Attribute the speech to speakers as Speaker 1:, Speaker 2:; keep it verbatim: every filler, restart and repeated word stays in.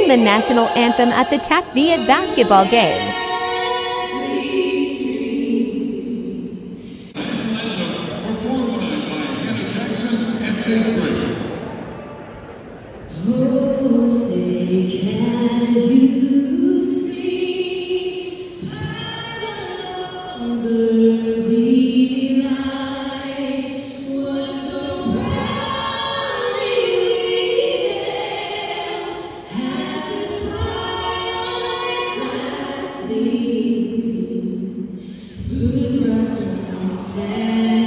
Speaker 1: the national anthem at the TAC Viet basketball game.
Speaker 2: Performed by Hannah Jackson and fifth grade.
Speaker 3: Oh, say can you see by the dawn's early light what so proudly we hailed at the twilight's last gleaming, whose broad stripes